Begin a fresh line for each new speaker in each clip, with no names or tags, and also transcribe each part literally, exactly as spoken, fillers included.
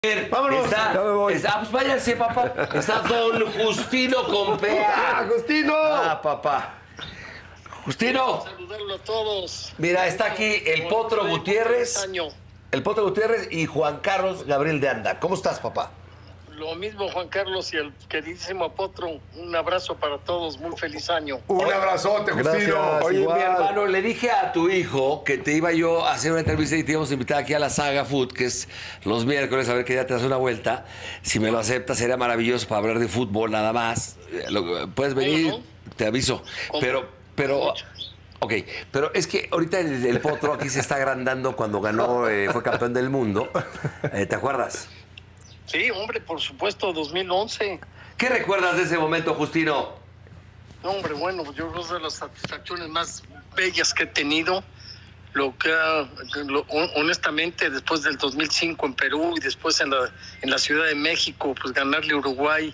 Vámonos.
Está,
ya me voy.
está, pues váyanse, papá. Está don Justino Compea.
¡Ah, Justino!
Ah, papá. Justino.
Saludarlo a todos.
Mira, está aquí el Potro Gutiérrez. El Potro Gutiérrez y Juan Carlos Gabriel de Anda. ¿Cómo estás, papá?
Lo mismo, Juan Carlos y el queridísimo Potro. Un abrazo para todos. Muy feliz año.
Un
Oye,
abrazote, Justino.
gracias, Oye,
igual.
mi hermano, le dije a tu hijo que te iba yo a hacer una entrevista y te íbamos a invitar aquí a la Saga Food, que es los miércoles, a ver que ya te das una vuelta. Si me lo aceptas, sería maravilloso para hablar de fútbol nada más. Lo- Puedes venir,
¿Cómo no?
te aviso.
¿Cómo?
Pero, pero... Ok, pero es que ahorita el, el Potro aquí se está agrandando cuando ganó, eh, fue campeón del mundo. Eh, ¿Te acuerdas?
Sí, hombre, por supuesto, dos mil once.
¿Qué recuerdas de ese momento, Justino?
No, hombre, bueno, yo creo que es de las satisfacciones más bellas que he tenido. Lo que, ha- lo- honestamente, después del dos mil cinco en Perú y después en la, en la Ciudad de México, pues ganarle a Uruguay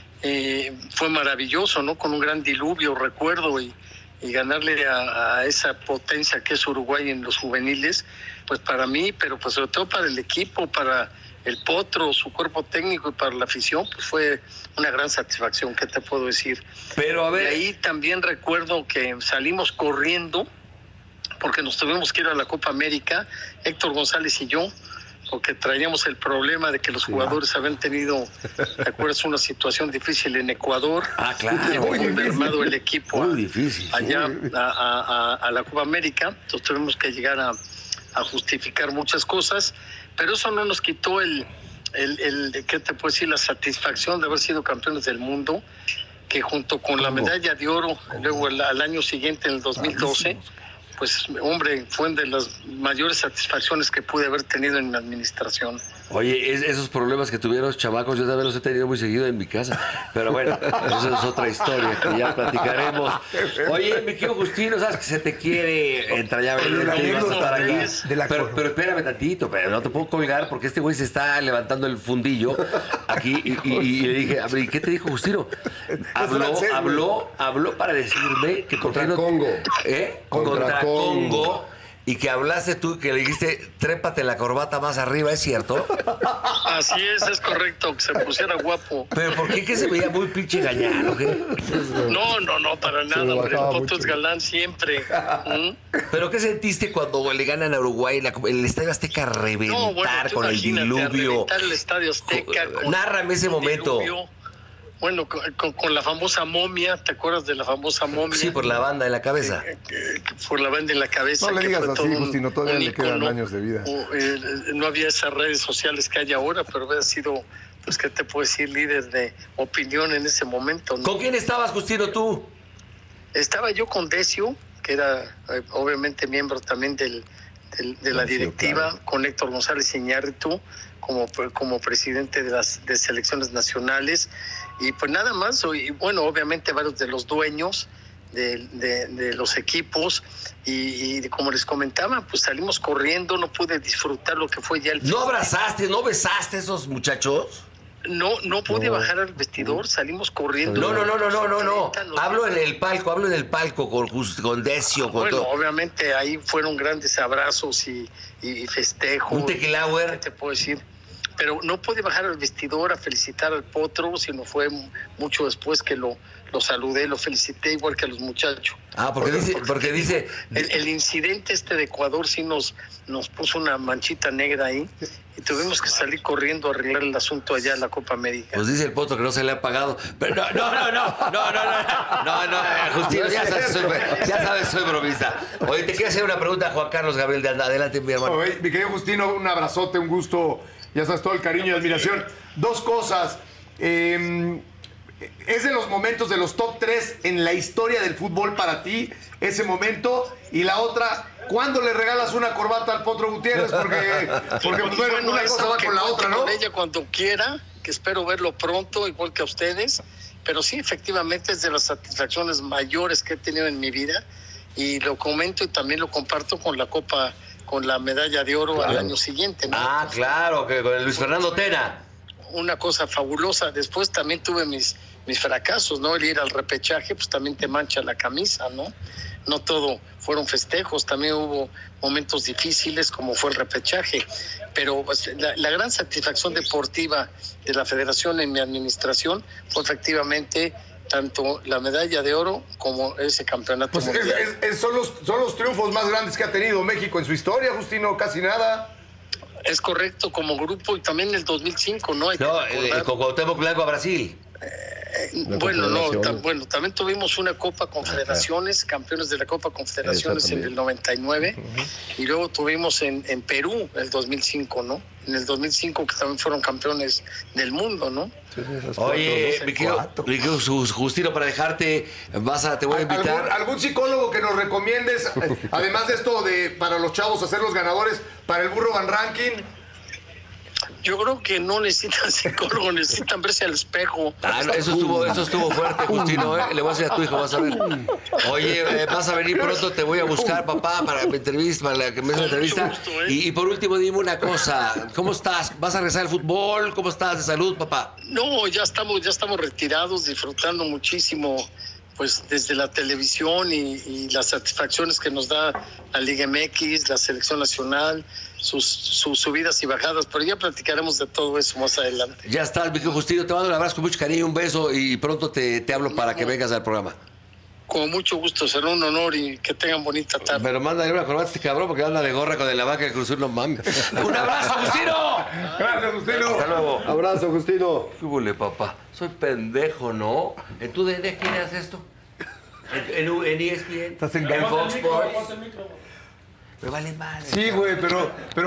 eh, fue maravilloso, ¿no? Con un gran diluvio, recuerdo, y, y ganarle a, a esa potencia que es Uruguay en los juveniles, pues para mí, pero pues sobre todo para el equipo, para el Potro, su cuerpo técnico y para la afición, pues fue una gran satisfacción, ¿qué te puedo decir?
Pero a
De
ver...
ahí también recuerdo que salimos corriendo porque nos tuvimos que ir a la Copa América, Héctor González y yo, porque traíamos el problema de que los jugadores habían tenido, ¿te acuerdas? Una situación difícil en Ecuador.
Ah, claro.
Llegó
Muy
muy
difícil.
mermado el equipo
Muy
a-
difícil, sí.
allá a, a- a- a la Copa América, entonces tuvimos que llegar a, a justificar muchas cosas, pero eso no nos quitó el, el, el, ¿qué te puedo decir? La satisfacción de haber sido campeones del mundo, que junto con la medalla de oro, luego el- al año siguiente, en el dos mil doce, pues, hombre, fue una de las mayores satisfacciones que pude haber tenido en mi administración.
Oye, es- esos problemas que tuvieron los chamacos, yo también los he tenido muy seguido en mi casa. Pero bueno, eso es otra historia que ya platicaremos. Oye, mi querido Justino, sabes que se te quiere entrañablemente y vas a estar aquí.
De la
Pero,
cor-
pero espérame tantito, pero no te puedo colgar porque este güey se está levantando el fundillo aquí y, y- y le dije, a ver, ¿y qué te dijo Justino? Habló,
francés, güey.
habló, habló para decirme que por qué
Contra
no-
Congo.
¿Eh?
Contra
Contra
Congo.
Congo. Y que hablaste tú, que le dijiste, trépate la corbata más arriba, ¿es cierto?
Así es, es correcto, que se pusiera guapo.
¿Pero por qué? ¿Que se veía muy pinche gañán, o qué?
No, no, no, para
Se
nada,
lo
hombre, el
bajaba
Potro es
mucho.
galán siempre. ¿Mm?
¿Pero qué sentiste cuando le ganan a Uruguay la- el Estadio Azteca a reventar
No, bueno, tú
con el
imagínate, a
diluvio?
reventar el Estadio Azteca. con
Nárrame ese
un
momento.
diluvio. Bueno, con, con- con la famosa momia, ¿te acuerdas de la famosa momia?
Sí, por la banda en la cabeza.
Eh, eh, por la banda en la cabeza.
No le
que
digas
fue
así,
todo un-
Justino, todavía
un
le quedan
ícono.
años de vida.
O, eh, no había esas redes sociales que hay ahora, pero había sido, pues, ¿qué te puedo decir? Líder de opinión en ese momento, ¿no?
¿Con quién estabas, Justino, tú?
Estaba yo con Decio, que era eh, obviamente miembro también del, del- de la
Decio,
directiva,
claro.
con Héctor González Iñárritu como, como presidente de las de selecciones nacionales. Y pues nada más, y bueno, obviamente varios de los dueños de, de- de los equipos. Y, y como les comentaba, pues salimos corriendo, no pude disfrutar lo que fue ya el...
¿No abrazaste, no besaste a esos muchachos?
No, no pude
No.
bajar al vestidor, salimos corriendo.
No, no, no, no, no, no, no.
Los-
Hablo en el palco, hablo en el palco con, Jus- con Decio, con
Bueno,
todo.
obviamente ahí fueron grandes abrazos y, y festejos.
Un tequilauer.
¿Qué te puedo decir? Pero no pude bajar al vestidor a felicitar al Potro, sino fue mucho después que lo, lo saludé, lo felicité igual que a los muchachos.
Ah, porque dice, porque dice,
El, el incidente este de Ecuador sí nos, nos puso una manchita negra ahí y tuvimos que salir corriendo a arreglar el asunto allá en la Copa América.
pues dice el Potro que no se le ha pagado. Pero no, no, no, no, no, no, no, no, no, no, Justino, ya sabes, soy, ya sabes, soy bromista. Oye, te quiero hacer una pregunta a Juan Carlos Gabriel de Anda. Adelante, mi hermano.
Oye, mi querido Justino, un abrazote, un gusto. Ya sabes, todo el cariño y admiración. Dos cosas. Eh, es de los momentos de los top tres en la historia del fútbol para ti, ese momento. Y la otra, ¿cuándo le regalas una corbata al Potro Gutiérrez? Porque, porque pues, bueno, una
eso
cosa va
que
con la
cuente
otra, ¿no?
con ella cuando quiera, que espero verlo pronto, igual que a ustedes. Pero sí, efectivamente, es de las satisfacciones mayores que he tenido en mi vida. Y lo comento y también lo comparto con la Copa, con la medalla de oro al año siguiente, ¿no?
Ah, claro, que con el Luis Fernando Tena.
Una cosa fabulosa. Después también tuve mis, mis fracasos, ¿no? El ir al repechaje, pues también te mancha la camisa, ¿no? no todo fueron festejos, también hubo momentos difíciles como fue el repechaje, pero pues, la, la gran satisfacción deportiva de la federación en mi administración fue efectivamente tanto la medalla de oro como ese campeonato
Pues es,
mundial.
es- es- son, los, son los triunfos más grandes que ha tenido México en su historia, Justino, casi nada.
Es correcto, como grupo, y también en el dos mil cinco, ¿no? Hay que
No, eh,
recordar-
con Cuauhtémoc Blanco a Brasil.
Bueno, no,
Confederaciones.
ta- bueno, también tuvimos una Copa Confederaciones, campeones de la Copa Confederaciones en
también.
el noventa y nueve, y luego tuvimos en, en Perú el dos mil cinco, ¿no? En el dos mil cinco que también fueron campeones del mundo, ¿no?
Oye, mi querido,
cuatro.
mi querido Sus- Justino, para dejarte, vas a, te voy a
¿Algún,
invitar.
algún psicólogo que nos recomiendes, además de esto de para los chavos hacer los ganadores, para el Burro Van Ranking?
Yo creo que no necesitan psicólogo, necesitan verse al espejo.
Ah, no, eso estuvo, eso estuvo fuerte, Justino, ¿eh? Le voy a decir a tu hijo, vas a ver. Oye, eh, vas a venir pronto, te voy a buscar, papá, para mi entrevista, para la que me des una entrevista.
Mucho gusto, ¿eh?
Y, y por último, dime una cosa, ¿cómo estás? ¿Vas a regresar al fútbol? ¿Cómo estás de salud, papá?
No, ya estamos, ya estamos retirados, disfrutando muchísimo, pues desde la televisión y, y las satisfacciones que nos da la Liga M X, la selección nacional, sus, sus subidas y bajadas, pero ya platicaremos de todo eso más adelante.
Ya estás, mi querido Justino, te mando un abrazo con mucho cariño, un beso y pronto te, te hablo para que vengas al programa.
Con mucho gusto, será un honor y que tengan bonita tarde.
Pero mándale una corbata a este cabrón porque anda de gorra con la vaca de Cruz Azul, no mames. ¡Un abrazo, Justino!
Gracias, Justino.
Hasta luego.
Abrazo, Justino.
¿Qué huele, papá? Soy pendejo, ¿no? ¿En tu D N quién haces esto? ¿En, en, en E S P N?
Estás en
¿En Fox Sports? Me vale madre.
Sí, güey, pero, pero